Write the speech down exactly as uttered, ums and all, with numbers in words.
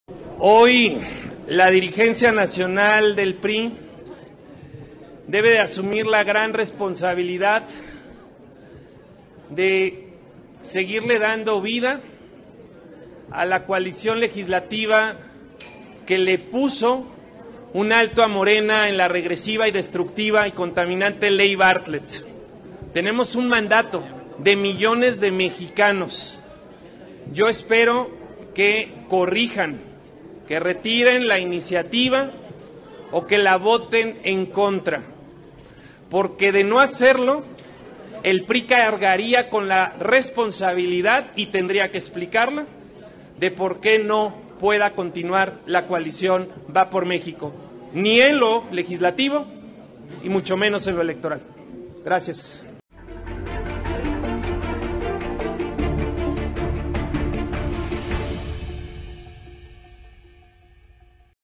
Hoy la dirigencia nacional del P R I debe de asumir la gran responsabilidad de seguirle dando vida a la coalición legislativa que le puso un alto a Morena en la regresiva y destructiva y contaminante ley Bartlett. Tenemos un mandato de millones de mexicanos. Yo espero que corrijan, que retiren la iniciativa o que la voten en contra, porque de no hacerlo, el P R I cargaría con la responsabilidad y tendría que explicarla de por qué no pueda continuar la coalición Va por México, ni en lo legislativo y mucho menos en lo electoral. Gracias.